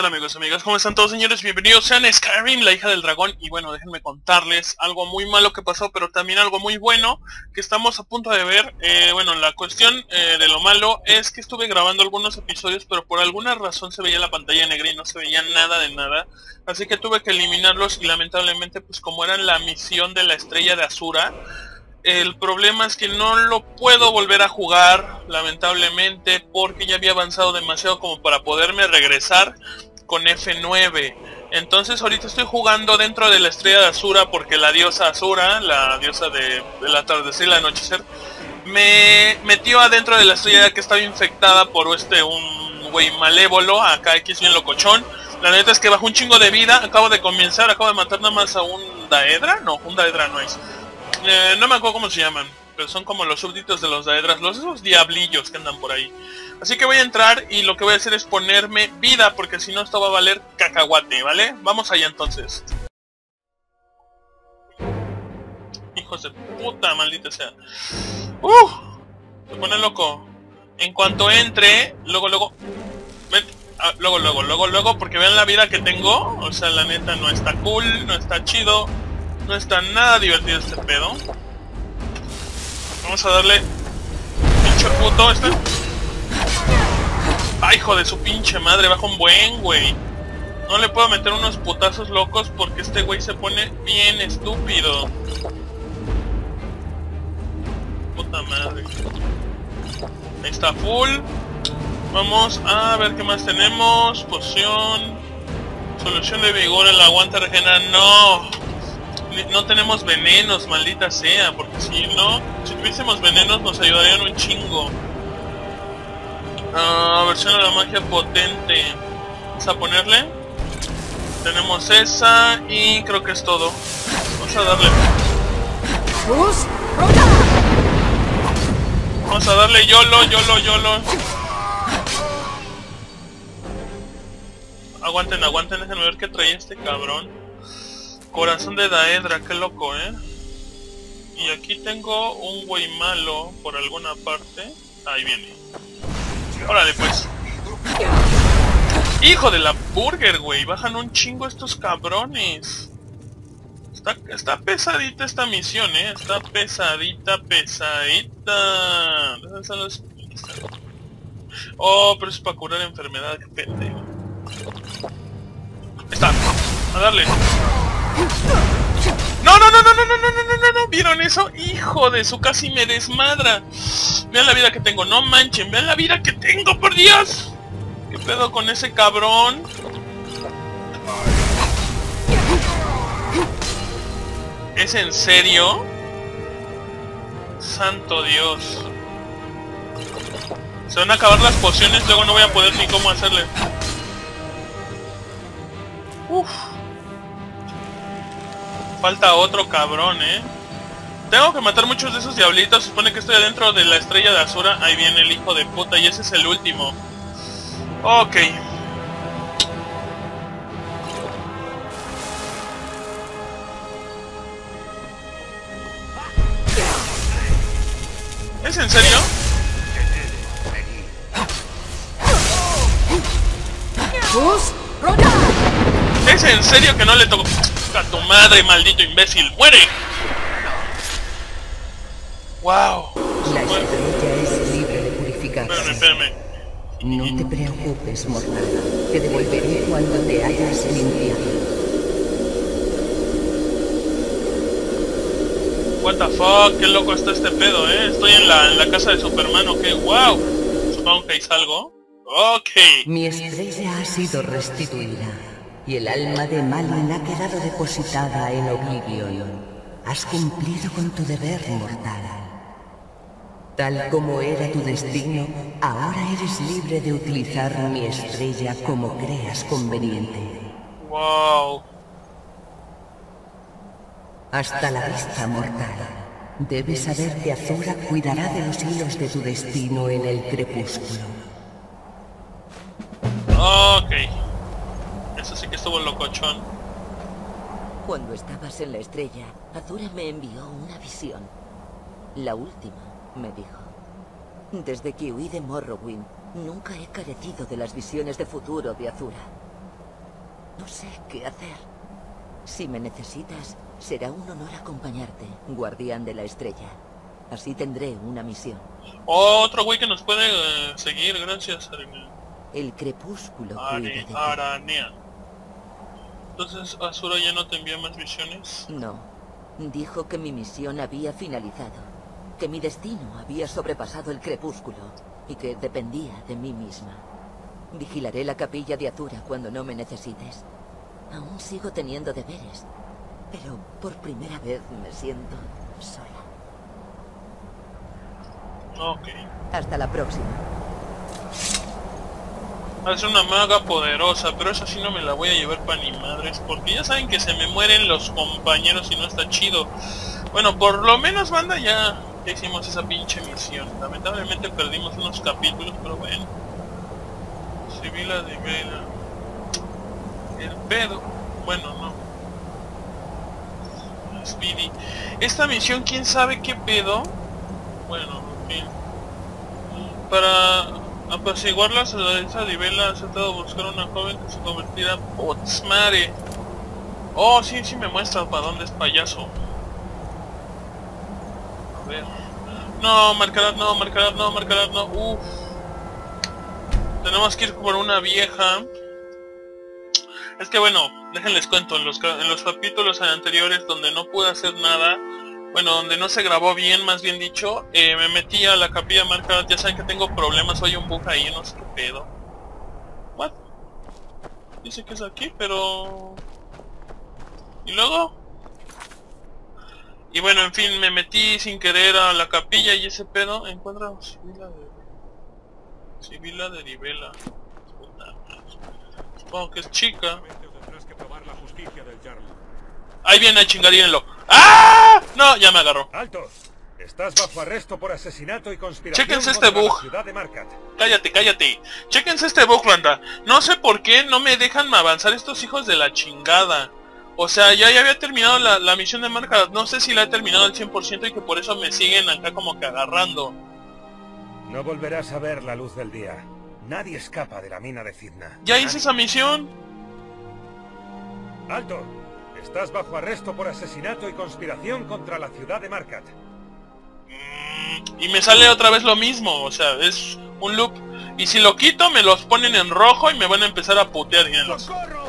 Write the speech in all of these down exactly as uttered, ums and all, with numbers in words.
tal amigos y amigas? ¿Cómo están todos, señores? Bienvenidos sean a Skyrim, la hija del dragón. Y bueno, déjenme contarles algo muy malo que pasó, pero también algo muy bueno que estamos a punto de ver. eh, Bueno, la cuestión eh, de lo malo es que estuve grabando algunos episodios, pero por alguna razón se veía la pantalla negra y no se veía nada de nada. Así que tuve que eliminarlos y lamentablemente, pues como era la misión de la estrella de Azura, el problema es que no lo puedo volver a jugar, lamentablemente, porque ya había avanzado demasiado como para poderme regresar con F nueve. Entonces ahorita estoy jugando dentro de la estrella de Azura porque la diosa Azura, la diosa de, del atardecer y el anochecer, me metió adentro de la estrella que estaba infectada por este un güey malévolo, acá X bien locochón. La neta es que bajó un chingo de vida, acabo de comenzar, acabo de matar nada más a un Daedra, no, un Daedra no es. Eh, no me acuerdo cómo se llaman, pero son como los súbditos de los Daedras, los esos diablillos que andan por ahí. Así que voy a entrar y lo que voy a hacer es ponerme vida, porque si no esto va a valer cacahuate, ¿vale? Vamos allá entonces. Hijos de puta, maldita sea. ¡Uh! Se pone loco. En cuanto entre, luego, luego... Ven, ah, luego, luego, luego, luego, porque vean la vida que tengo. O sea, la neta no está cool, no está chido. No está nada divertido este pedo. Vamos a darle... Pinche puto este. Ay, hijo de su pinche madre, baja un buen, güey. No le puedo meter unos putazos locos porque este güey se pone bien estúpido. Puta madre. Ahí está full. Vamos a ver qué más tenemos. Poción. Solución de vigor, el aguante regenera. No. No tenemos venenos, maldita sea, porque si no, si tuviésemos venenos nos ayudarían un chingo. Uh, versión de la magia potente. Vamos a ponerle. Tenemos esa y creo que es todo. Vamos a darle. Vamos a darle YOLO, YOLO, YOLO. Aguanten, aguanten, déjenme ver qué trae este cabrón. Corazón de Daedra, qué loco, ¿eh? Y aquí tengo un güey malo por alguna parte. Ahí viene. Órale, pues. Hijo de la burger, güey. Bajan un chingo estos cabrones. Está, está pesadita esta misión, ¿eh? Está pesadita, pesadita. ¿Dónde están los...? Oh, pero es para curar enfermedad, qué pendejo. Ahí está. A darle. No, no, no, no, no, no, no, no, no, no, ¿vieron eso? Hijo de su, casi me desmadra. Vean la vida que tengo, no manchen, vean la vida que tengo, por Dios. ¿Qué pedo con ese cabrón? ¿Es en serio? Santo Dios. Se van a acabar las pociones, luego no voy a poder ni cómo hacerle. Uff. Falta otro cabrón, eh. Tengo que matar muchos de esos diablitos. Se supone que estoy adentro de la estrella de Azura. Ahí viene el hijo de puta y ese es el último. Ok. ¿Es en serio? ¿Es en serio que no le tocó? ¡A tu madre, maldito imbécil! ¡Muere! ¡Wow! La estrella es libre de purificarse. Espérame, espérame. No te preocupes, mortal. Te devolveré cuando te hayas limpiado. What the fuck, qué loco está este pedo, eh. Estoy en la, en la casa de Superman, ok, wow. Supongo que hay algo. Ok. Mi estrella ha sido restituida. Y el alma de Malin ha quedado depositada en Oblivion. Has cumplido con tu deber, mortal. Tal como era tu destino, ahora eres libre de utilizar mi estrella como creas conveniente. Wow. Hasta la vista, mortal. Debes saber que Azura cuidará de los hilos de tu destino en el crepúsculo. Ok. Eso sí que estuvo locochón. Cuando estabas en la estrella, Azura me envió una visión. La última, me dijo. Desde que huí de Morrowind, nunca he carecido de las visiones de futuro de Azura. No sé qué hacer. Si me necesitas, será un honor acompañarte, guardián de la estrella. Así tendré una misión. Otro güey que nos puede eh, seguir, gracias, Aranea. El crepúsculo cuida Are, de ti. Aranea. Entonces, ¿Azura ya no te envía más misiones? No. Dijo que mi misión había finalizado. Que mi destino había sobrepasado el crepúsculo. Y que dependía de mí misma. Vigilaré la capilla de Azura cuando no me necesites. Aún sigo teniendo deberes. Pero por primera vez me siento sola. Ok. Hasta la próxima. Es una maga poderosa, pero eso sí no me la voy a llevar pa' ni madres, porque ya saben que se me mueren los compañeros y no está chido. Bueno, por lo menos, banda, ya, ya hicimos esa pinche misión. Lamentablemente perdimos unos capítulos, pero bueno. Sibila de Vela. El pedo. Bueno, no. Speedy. Esta misión, ¿quién sabe qué pedo? Bueno, en fin. Para apaciguar la soledad de Vela, ha tratado de buscar una joven que se convertirá en Potsmare. Oh, sí, sí me muestra para dónde es payaso. A ver. No, marcarad, no, marcarad, no, marcarad, no. Uff. Tenemos que ir por una vieja. Es que bueno, déjenles cuento, en los, en los capítulos anteriores donde no pude hacer nada, bueno, donde no se grabó bien, más bien dicho, eh, me metí a la capilla marcada. Ya saben que tengo problemas, hay un bug ahí, no sé qué pedo. What? Dice que es aquí, pero... ¿Y luego? Y bueno, en fin, me metí sin querer a la capilla y ese pedo. Encuentra Sibila de... Sibila de Rivela. Supongo que es chica. Ahí viene, chingadírenlo. ¡Ah! No, ya me agarró. ¡Alto! Estás bajo arresto por asesinato y conspiración. Chéquense este contra bug. la ciudad de Markat. Cállate, cállate. Chéquense este bug, banda. No sé por qué no me dejan avanzar estos hijos de la chingada. O sea, ya, ya había terminado la, la misión de Markat. No sé si la he terminado al cien por ciento y que por eso me siguen acá como que agarrando. No volverás a ver la luz del día. Nadie escapa de la mina de Cidna. Ya hice esa misión. ¡Alto! Estás bajo arresto por asesinato y conspiración contra la ciudad de Markat. Y me sale otra vez lo mismo, o sea, es un loop. Y si lo quito, me los ponen en rojo y me van a empezar a putear. Mírenlos.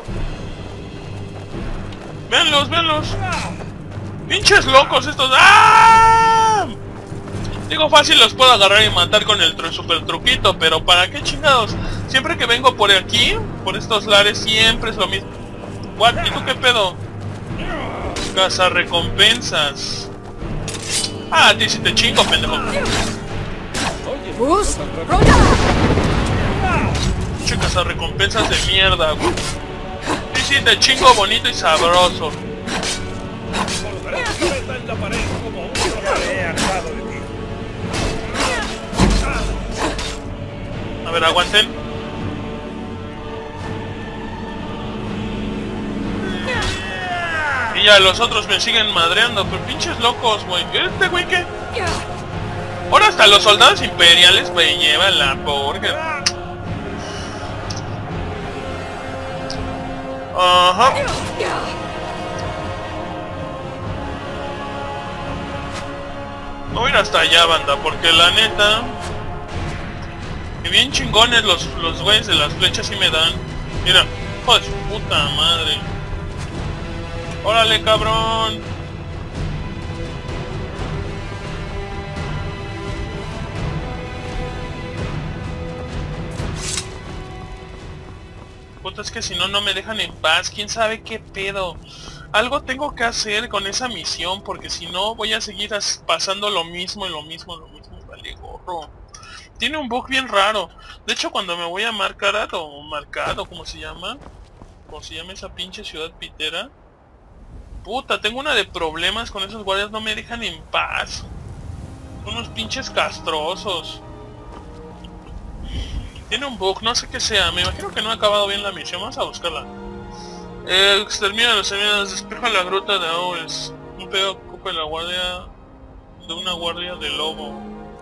Véanlos, véanlos. Pinches locos estos. ¡Ah! Digo, fácil los puedo agarrar y matar con el tru super truquito, pero ¿para qué chingados? Siempre que vengo por aquí, por estos lares, siempre es lo mismo. What? ¿Y tú qué pedo? Caza recompensas. Ah, a ti sí te chingo, pendejo. Che, caza recompensas de mierda, güey. Sí, sí, te chingo bonito y sabroso. A ver, aguanten. Y ya los otros me siguen madreando, pero pinches locos, güey. ¿Este güey qué? Ahora hasta los soldados imperiales me llevan la porca. Ajá. Voy a ir hasta allá, banda, porque la neta... Que bien chingones los, los güeyes de las flechas sí me dan. Mira, hijo de su puta madre. ¡Órale, cabrón! Puta, es que si no, no me dejan en paz. ¿Quién sabe qué pedo? Algo tengo que hacer con esa misión, porque si no voy a seguir pasando lo mismo y lo mismo, lo mismo. Vale, gorro. Tiene un bug bien raro. De hecho, cuando me voy a Markarad, o Marcado, como se llama, como se llama esa pinche ciudad pitera, puta, tengo una de problemas con esos guardias, no me dejan en paz. Son unos pinches castrosos. Tiene un bug, no sé qué sea, me imagino que no ha acabado bien la misión, vamos a buscarla. Eh, extermina los enemigos, despeja la gruta de Owls. Un pedo ocupa la guardia de una guardia de lobo.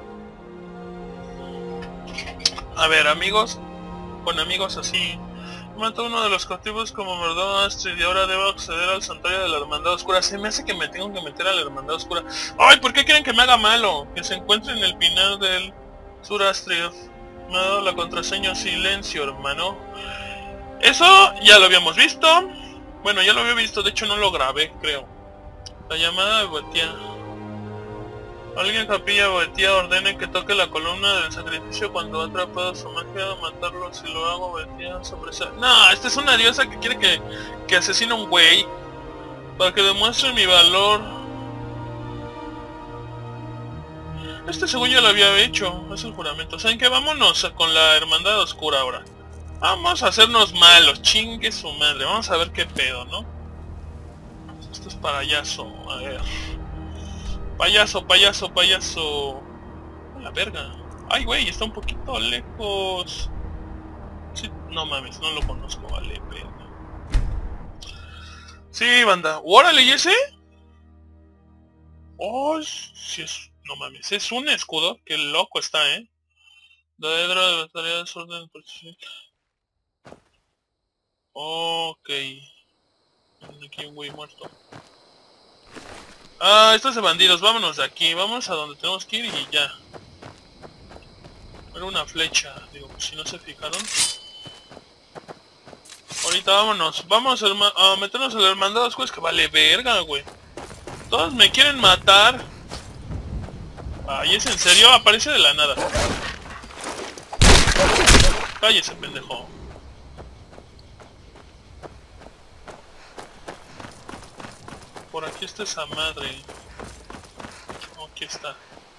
A ver, amigos, con amigos así, Mata a uno de los cautivos como Mordón Astrid y ahora debo acceder al santuario de la Hermandad Oscura. Se me hace que me tengo que meter a la Hermandad Oscura. ¡Ay! ¿Por qué quieren que me haga malo? Que se encuentre en el pinar del Sur Astrid. Me ha dado la contraseña silencio, hermano. Eso ya lo habíamos visto. Bueno, ya lo había visto, de hecho no lo grabé, creo. La llamada de Boetía. Alguien capilla Boetía ordene que toque la columna del sacrificio cuando ha atrapado a su magia a matarlo. Si lo hago, Boetía sobresale. No, esta es una diosa que quiere que, que asesine a un güey. Para que demuestre mi valor. Este según ya lo había hecho. Es el juramento. ¿Saben qué? Vámonos con la Hermandad Oscura ahora. Vamos a hacernos malos. Chingue su madre. Vamos a ver qué pedo, ¿no? Esto es payaso. A ver. Payaso, payaso, payaso. A la verga. Ay, güey, está un poquito lejos. Sí, no mames, no lo conozco, vale, verga. Sí, banda. ¡Órale! ¿Y ese? Oh, sí es... No mames, es un escudo. Qué loco está, ¿eh? Daedra de batalla de desorden. Ok. Aquí un güey muerto. Ah, estos de bandidos, vámonos de aquí, vamos a donde tenemos que ir y ya. Era una flecha, digo, pues si no se fijaron. Ahorita vámonos, vamos a meternos en el Hermandad Oscura, es que vale verga, güey. Todos me quieren matar. Ay, ¿es en serio? Aparece de la nada. Cállese, pendejo. Por aquí está esa madre. Oh, aquí está.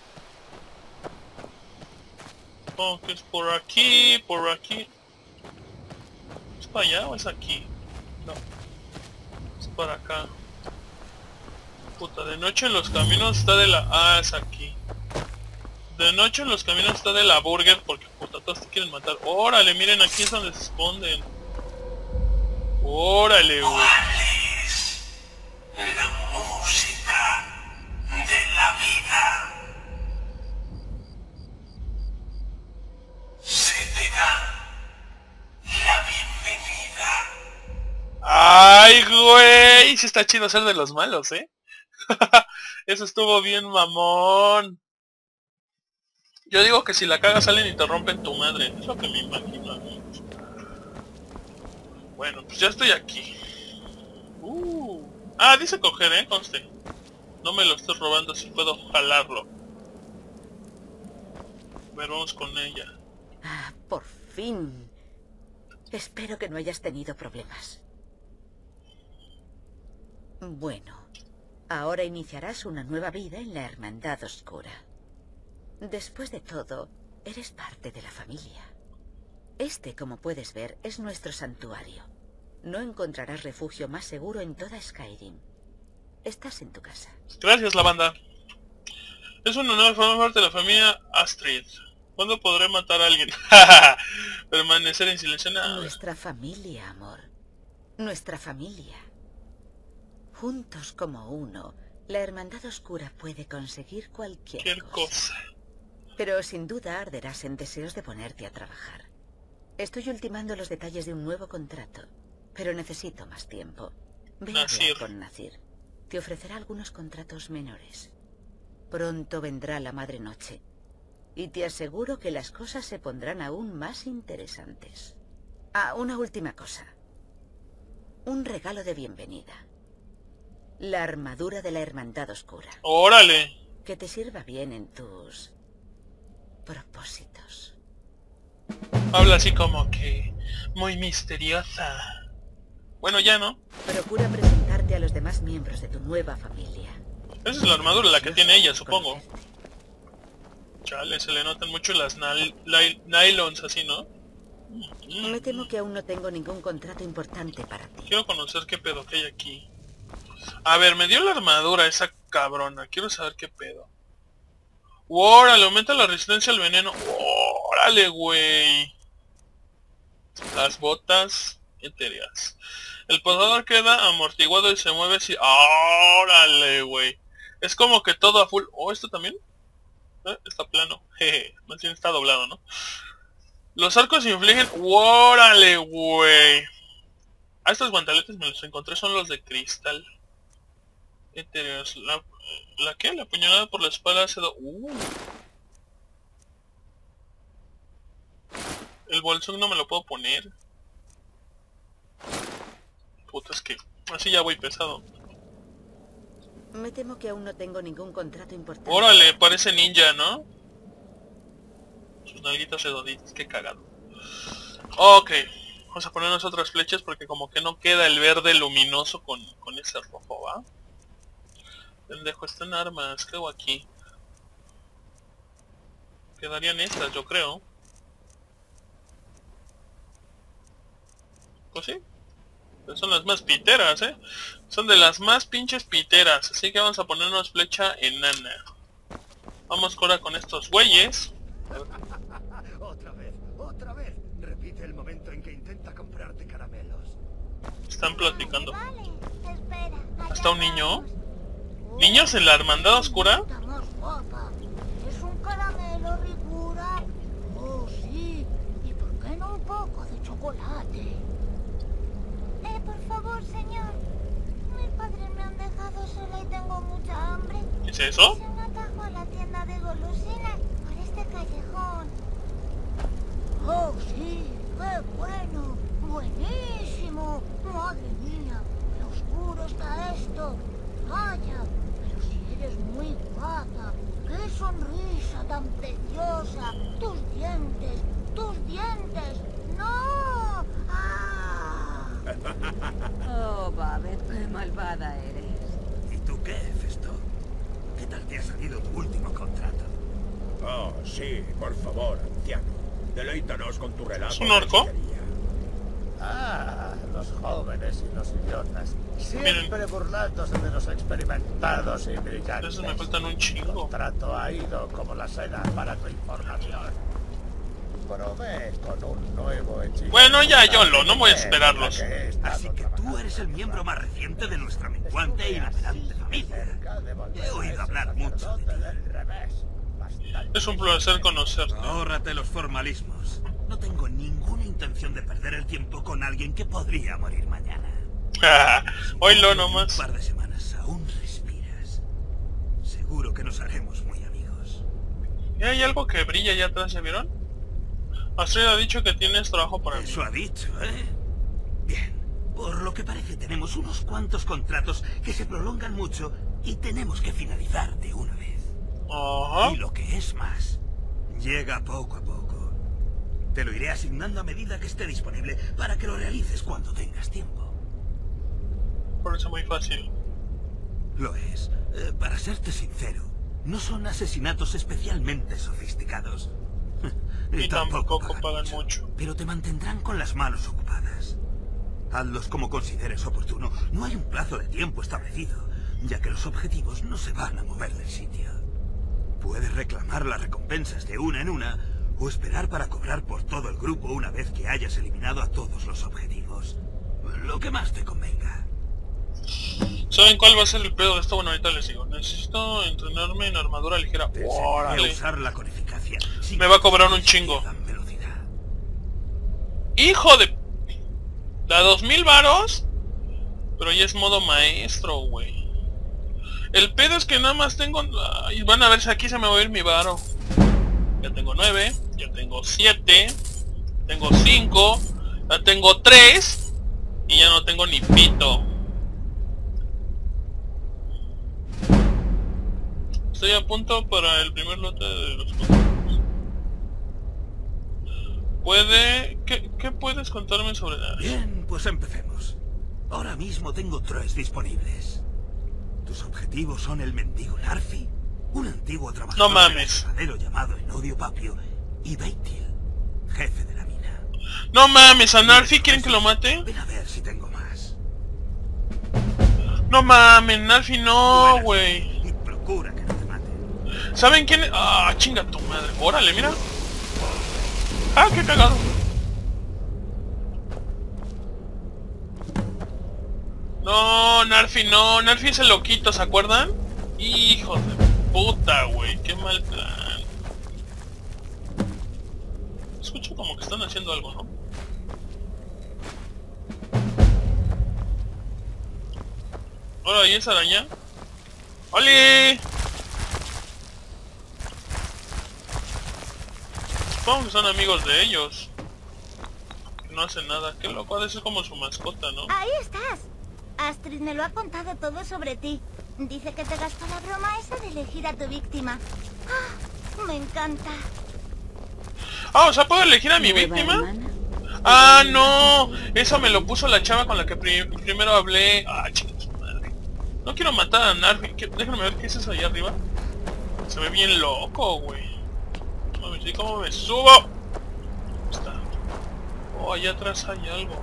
Oh, que es por aquí, por aquí. ¿Es para allá o es aquí? No. Es para acá. Puta, de noche en los caminos está de la... Ah, es aquí. De noche en los caminos está de la burger porque puta, todos te quieren matar. Órale, miren, aquí es donde se esconden. Órale, güey. La música de la vida se te da la bienvenida. Ay, güey, sí está chido ser de los malos, ¿eh? Eso estuvo bien, mamón. Yo digo que si la cagas salen y te rompen tu madre. Es lo que me imagino a mí. Bueno, pues ya estoy aquí. Uh. Ah, dice coger, eh, conste. No me lo estoy robando, si puedo jalarlo. A ver, vamos con ella. Ah, por fin. Espero que no hayas tenido problemas. Bueno, ahora iniciarás una nueva vida en la Hermandad Oscura. Después de todo, eres parte de la familia. Este, como puedes ver, es nuestro santuario. No encontrarás refugio más seguro en toda Skyrim. Estás en tu casa. Gracias, la banda. Es un honor formar parte de la familia Astrid. ¿Cuándo podré matar a alguien? Permanecer en silencio. No. Nuestra familia, amor. Nuestra familia. Juntos como uno, la Hermandad Oscura puede conseguir cualquier, cualquier cosa. cosa. Pero sin duda arderás en deseos de ponerte a trabajar. Estoy ultimando los detalles de un nuevo contrato. Pero necesito más tiempo. Ve a hablar con Nazir. Te ofrecerá algunos contratos menores. Pronto vendrá la Madre Noche. Y te aseguro que las cosas se pondrán aún más interesantes. Ah, una última cosa. Un regalo de bienvenida. La armadura de la Hermandad Oscura. ¡Órale! Que te sirva bien en tus... propósitos. Habla así como que... muy misteriosa. Bueno, ya, ¿no? Procura presentarte a los demás miembros de tu nueva familia. Esa es la armadura, la que tiene ella, supongo. Chale, se le notan mucho las nylons así, ¿no? Me temo que aún no tengo ningún contrato importante para ti. Quiero conocer qué pedo que hay aquí. A ver, me dio la armadura esa cabrona. Quiero saber qué pedo. ¡Órale! Aumenta la resistencia al veneno. ¡Órale, güey! Las botas etéreas. El posador queda amortiguado y se mueve si... ¡Órale, güey! Es como que todo a full... ¿Oh, esto también? ¿Eh? Está plano. Jeje. Más bien está doblado, ¿no? Los arcos infligen... ¡Órale, güey! Ah, estos guantaletes me los encontré, son los de cristal. Etéreos. ¿La, ¿La qué? La puñalada por la espalda hace do... Uh. El bolsón no me lo puedo poner. Puta, es que... Así ya voy pesado. Me temo que aún no tengo ningún contrato importante. Órale, parece ninja, ¿no? Sus nalguitas redonditas, qué cagado. Ok, vamos a ponernos otras flechas porque como que no queda el verde luminoso con, con ese rojo, ¿va? Pendejo, están armas, ¿qué hago aquí? Quedarían estas, yo creo. Pues sí. Pues son las más piteras, ¿eh? Son de las más pinches piteras. Así que vamos a ponernos flecha enana. Vamos ahora con estos güeyes. Otra vez, otra vez. Repite el momento en que intenta comprarte caramelos. Están platicando. Vale, espera. ¿Hasta un niño? ¿Niños en la hermandad oscura? Estamos guapa. ¿Es un caramelo, ricura? Oh, sí. ¿Y por qué no un poco de chocolate? Eh, por favor, señor. Mis padres me han dejado sola y tengo mucha hambre. ¿Qué es eso? Hice un atajo a la tienda de golosinas por este callejón. Oh, sí. ¡Qué bueno! ¡Buenísimo! ¡Madre mía! ¡Qué oscuro está esto! ¡Vaya! Pero si eres muy guapa. ¡Qué sonrisa tan preciosa! ¡Tus dientes! ¡Tus dientes! ¡No! ¡Ah! Oh, Babet, qué malvada eres. ¿Y tú qué, Festo? ¿Qué tal te ha salido tu último contrato? Oh, sí, por favor, anciano. Deleítanos con tu relato. ¿Es un orco? Ah, los jóvenes y los idiotas. Siempre Miren. burlándose de los experimentados y brillantes. Esos me faltan un chingo. El contrato ha ido como la seda para tu información. Probé con un nuevo hechizo. Bueno, ya, Yolo, no voy a esperarlos. Que he estado Así que tú trabajando. eres el miembro más reciente de nuestra menguante e inoperante familia. He oído hablar mucho de ti. Es un placer conocerte. Ahórrate los formalismos. No tengo ninguna intención de perder el tiempo con alguien que podría morir mañana. Oílo En nomás. un par de semanas aún respiras. Seguro que nos haremos muy amigos. ¿Y hay algo que brilla allá atrás, ya vieron? Astrid ha dicho que tienes trabajo para mí. Eso ha dicho, ¿eh? Bien. Por lo que parece tenemos unos cuantos contratos que se prolongan mucho y tenemos que finalizar de una vez. Ajá. Y lo que es más, llega poco a poco. Te lo iré asignando a medida que esté disponible para que lo realices cuando tengas tiempo. Por eso muy fácil. Lo es. Eh, para serte sincero, no son asesinatos especialmente sofisticados. Y tampoco pagan mucho. Pero te mantendrán con las manos ocupadas. Hazlos como consideres oportuno. No hay un plazo de tiempo establecido, ya que los objetivos no se van a mover del sitio. Puedes reclamar las recompensas de una en una, o esperar para cobrar por todo el grupo una vez que hayas eliminado a todos los objetivos. Lo que más te convenga. ¿Saben cuál va a ser el pedo de esto? Bueno, ahorita les digo. Necesito entrenarme en armadura ligera. Voy a ¡Órale! usar la con eficacia. sin Me va a cobrar un que chingo. pierdan velocidad. ¡Hijo de... ¿Da dos mil varos? Pero ya es modo maestro, güey. El pedo es que nada más tengo... Ay, van a ver si aquí se me va a ir mi varo. Ya tengo nueve, ya tengo siete, tengo cinco, ya tengo tres y ya no tengo ni pito. Estoy a punto para el primer lote de los contratos. ¿Puede... ¿Qué, qué puedes contarme sobre Ash? Bien, pues empecemos. Ahora mismo tengo tres disponibles. Tus objetivos son el mendigo Narfi, un antiguo trabajador No mames. del llamado Enodio Papio, y Beitil, jefe de la mina. No mames, ¿a Narfi quieren que lo mate? Ven a ver si tengo más. No mames, Narfi no, güey. Y procura que no te maten. ¿Saben quién? Ah, chinga tu madre. Órale, mira. Ah, qué cagado. No, Narfi no. Narfi es el loquito, ¿se acuerdan? Hijo de puta, güey. Qué mal plan. escucho como que están haciendo algo, ¿no? Hola, ¿y esa araña? ¡Oli! Supongo que son amigos de ellos. Que no hacen nada. Qué loco, ha de ser como su mascota, ¿no? Ahí estás. Astrid me lo ha contado todo sobre ti. Dice que te gastó la broma esa de elegir a tu víctima. ¡Ah! Me encanta. Ah, o sea, ¿puedo elegir a mi víctima? Ah, no. Eso me lo puso la chava con la que pri primero hablé. Ah, chicos. No quiero matar a Narvi. Déjenme ver qué es eso allá arriba. Se ve bien loco, güey. Vamos a ver cómo me subo. Está. Oh, allá atrás hay algo.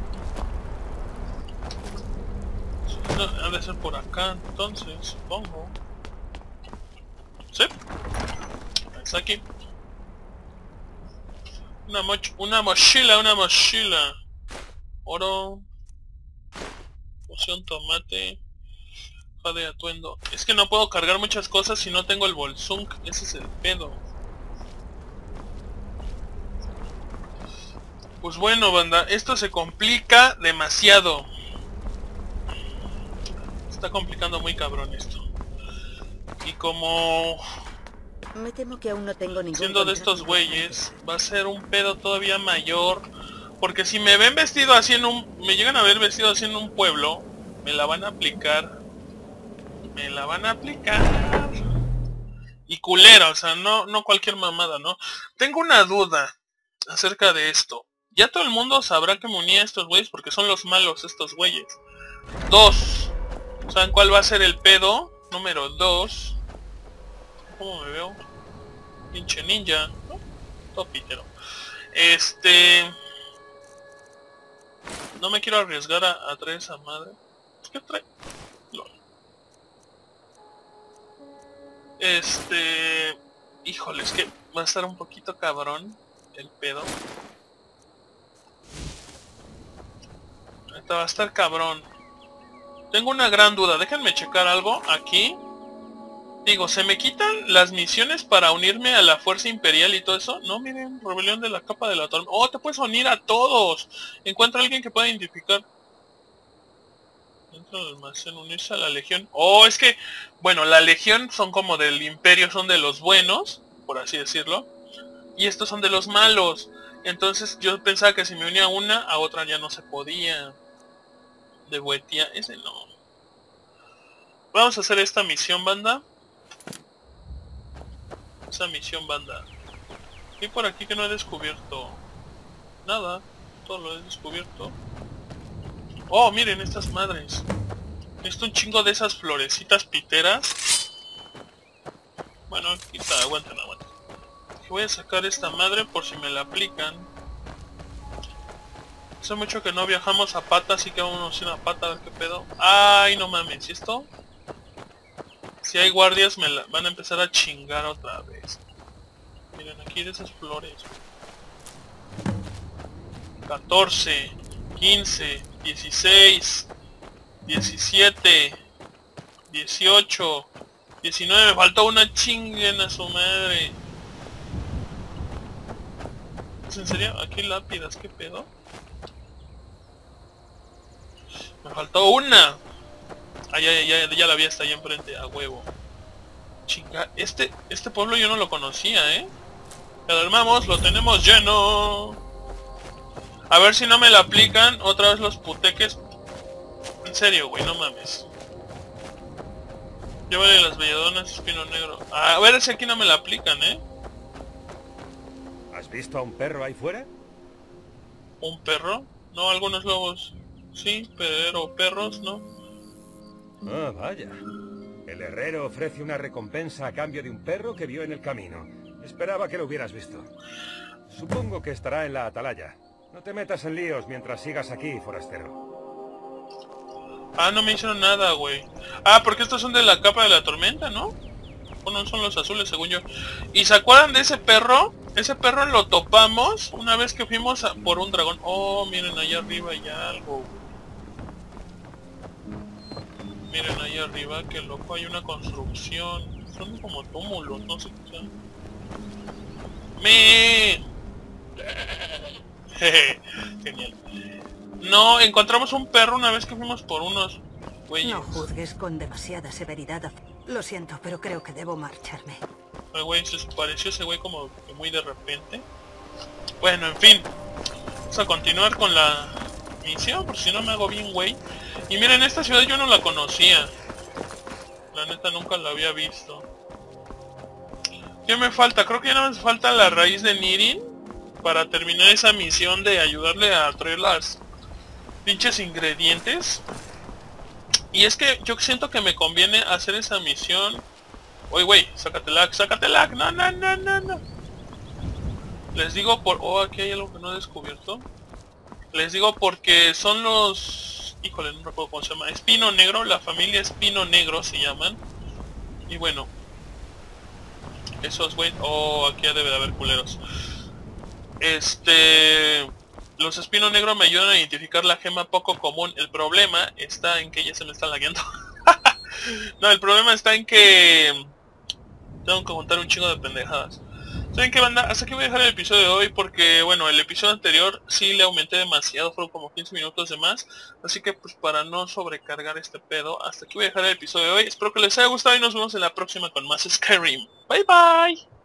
No, ha de ser por acá, entonces, supongo. ¿Sí? Está aquí. Una, moch una mochila, una mochila. Oro. Poción tomate. De atuendo. Es que no puedo cargar muchas cosas si no tengo el bolsunk. Ese es el pedo. Pues bueno, banda, esto se complica demasiado. Se está complicando muy cabrón esto. Y como... Me temo que aún no tengo ningún... Siendo de estos güeyes, va a ser un pedo todavía mayor. Porque si me ven vestido así en un... Me llegan a ver vestido así en un pueblo, me la van a aplicar. Me la van a aplicar. Y culera, o sea, no, no cualquier mamada, ¿no? Tengo una duda acerca de esto. Ya todo el mundo sabrá que me uní a estos güeyes porque son los malos estos güeyes. Dos. ¿Saben cuál va a ser el pedo? Número dos. ¿Cómo me veo? Pinche ninja, ¿no? Todo pitero. Este... No me quiero arriesgar a, a traer esa madre. ¿Qué trae? Lol. Este... Híjole, es que va a estar un poquito cabrón el pedo. Ahorita va a estar cabrón. Tengo una gran duda, déjenme checar algo aquí. Digo, ¿se me quitan las misiones para unirme a la Fuerza Imperial y todo eso? No, miren, rebelión de la capa de la tormenta. ¡Oh, te puedes unir a todos! Encuentra a alguien que pueda identificar. Dentro del almacén, unirse a la legión. Oh, es que, bueno, la legión son como del imperio, son de los buenos, por así decirlo. Y estos son de los malos. Entonces yo pensaba que si me unía a una, a otra ya no se podía. De Buetía, ese no. Vamos a hacer esta misión, banda. Esa misión, banda. Y por aquí que no he descubierto nada. Todo lo he descubierto. Oh, miren estas madres. Esto un chingo de esas florecitas piteras. Bueno, quita, aguanten, aguanten. Voy a sacar esta madre por si me la aplican. Hace mucho que no viajamos a pata, así que vamos a ir a pata a ver qué pedo. Ay, no mames, ¿y esto? Si hay guardias me la van a empezar a chingar otra vez. Miren, aquí de esas flores. catorce, quince, dieciséis, diecisiete, dieciocho, diecinueve, me faltó una chinguen a su madre. ¿Es en serio? Aquí lápidas, ¿qué pedo? Me faltó una. Ah, ya, ya, ya, ya la vi, está ahí enfrente, a huevo. Chinga, este, este pueblo yo no lo conocía, ¿eh? Pero armamos, lo tenemos lleno. A ver si no me la aplican otra vez los puteques. En serio, güey, no mames. Llévale las belladonas, espino negro. A ver si aquí no me la aplican, ¿eh? ¿Has visto a un perro ahí fuera? ¿Un perro? No, algunos lobos. Sí, pero perros, ¿no? Ah, vaya. El herrero ofrece una recompensa a cambio de un perro que vio en el camino. Esperaba que lo hubieras visto. Supongo que estará en la atalaya. No te metas en líos mientras sigas aquí, forastero. Ah, no me hicieron nada, güey. Ah, porque estos son de la capa de la tormenta, ¿no? Bueno, son los azules, según yo. ¿Y se acuerdan de ese perro? Ese perro lo topamos una vez que fuimos a por un dragón. Oh, miren, allá arriba hay algo. Miren, allá arriba, que loco, hay una construcción. Son como túmulos, no sé qué son. ¡Me! Genial. No, encontramos un perro una vez que fuimos por unos güeyes. No juzgues con demasiada severidad. Lo siento, pero creo que debo marcharme. El güey se desapareció, ese güey como que muy de repente. Bueno, en fin. Vamos a continuar con la misión, por si no me hago bien, güey. Y miren, esta ciudad yo no la conocía. La neta nunca la había visto. ¿Qué me falta? Creo que ya no me falta la raíz de Nirin para terminar esa misión de ayudarle a traer las pinches ingredientes. Y es que yo siento que me conviene hacer esa misión. Oye, güey, sácate lag, sácate lag. No, no, no, no, no. Les digo por... Oh, aquí hay algo que no he descubierto. Les digo porque son los... Híjole, no recuerdo cómo se llama. Espino Negro, la familia Espino Negro se llaman. Y bueno. Esos, güey... Oh, aquí ya debe de haber culeros. Este... Los Espino Negro me ayudan a identificar la gema poco común. El problema está en que... Ya se me está lagueando. No, el problema está en que... Tengo que contar un chingo de pendejadas. ¿Saben qué, banda? Hasta aquí voy a dejar el episodio de hoy porque, bueno, el episodio anterior sí le aumenté demasiado, fueron como quince minutos de más. Así que, pues, para no sobrecargar este pedo, hasta aquí voy a dejar el episodio de hoy. Espero que les haya gustado y nos vemos en la próxima con más Skyrim. Bye, bye.